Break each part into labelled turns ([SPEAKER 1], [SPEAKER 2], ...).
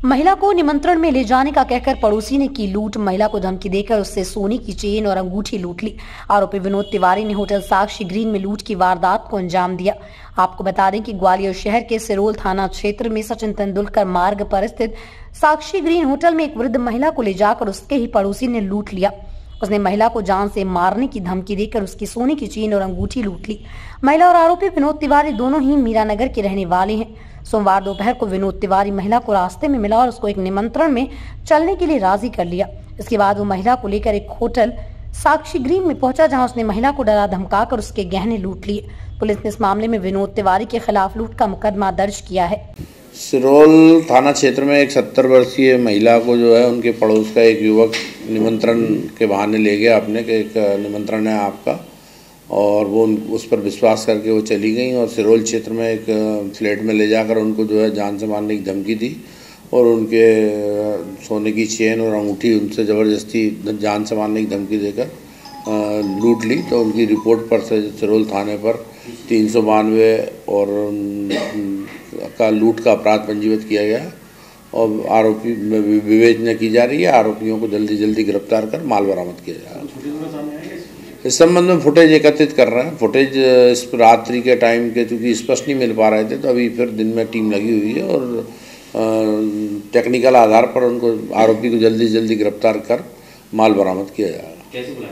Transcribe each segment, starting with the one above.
[SPEAKER 1] महिला को निमंत्रण में ले जाने का कहकर पड़ोसी ने की लूट। महिला को धमकी देकर उससे सोने की चेन और अंगूठी लूट ली। आरोपी विनोद तिवारी ने होटल साक्षी ग्रीन में लूट की वारदात को अंजाम दिया। आपको बता दें कि ग्वालियर शहर के सिरोल थाना क्षेत्र में सचिन तेंदुलकर मार्ग पर स्थित साक्षी ग्रीन होटल में एक वृद्ध महिला को ले जाकर उसके ही पड़ोसी ने लूट लिया। उसने महिला को जान से मारने की धमकी देकर उसकी सोने की चेन और अंगूठी लूट ली। महिला और आरोपी विनोद तिवारी दोनों ही मीरानगर के रहने वाले हैं। सोमवार दोपहर को विनोद तिवारी महिला को रास्ते में मिला और उसको एक निमंत्रण में चलने के लिए राजी कर लिया। इसके बाद वो महिला को लेकर एक होटल साक्षी ग्रीन में पहुंचा, जहां उसने महिला को डरा धमकाकर उसके गहने लूट लिए। पुलिस ने इस मामले में विनोद तिवारी के खिलाफ लूट का मुकदमा दर्ज किया है।
[SPEAKER 2] सिरोल थाना क्षेत्र में एक 70 वर्षीय महिला को जो है उनके पड़ोस का एक युवक निमंत्रण के बहाने ले गया अपने के, एक निमंत्रण है आपका, और वो उस पर विश्वास करके वो चली गई और सिरोल क्षेत्र में एक फ्लैट में ले जाकर उनको जो है जान से मारने की धमकी दी और उनके सोने की चेन और अंगूठी उनसे ज़बरदस्ती जान से मारने की धमकी देकर लूट ली। तो उनकी रिपोर्ट पर से सिरोल थाने पर 392 और का लूट का अपराध पंजीबद्ध किया गया और आरोपी विवेचना की जा रही है। आरोपियों को जल्दी जल्दी गिरफ्तार कर माल बरामद किया जाएगा। इस संबंध में फुटेज एकत्रित कर रहे हैं। फुटेज इस रात्रि के टाइम के चूँकि स्पष्ट नहीं मिल पा रहे थे, तो अभी फिर दिन में टीम लगी हुई है और टेक्निकल आधार पर उनको आरोपी को जल्दी जल्दी गिरफ्तार कर माल बरामद किया जाएगा।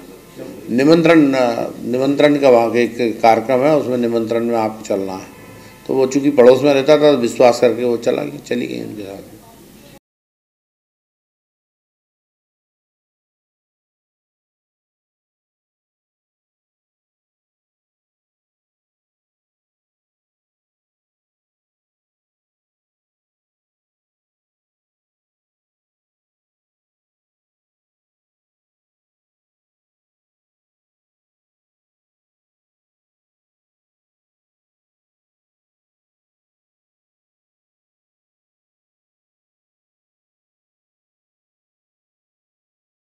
[SPEAKER 2] निमंत्रण का वहाँ एक कार्यक्रम है, उसमें निमंत्रण में आपको चलना है, तो वो चूँकि पड़ोस में रहता था, विश्वास करके वो चली गई उनके साथ।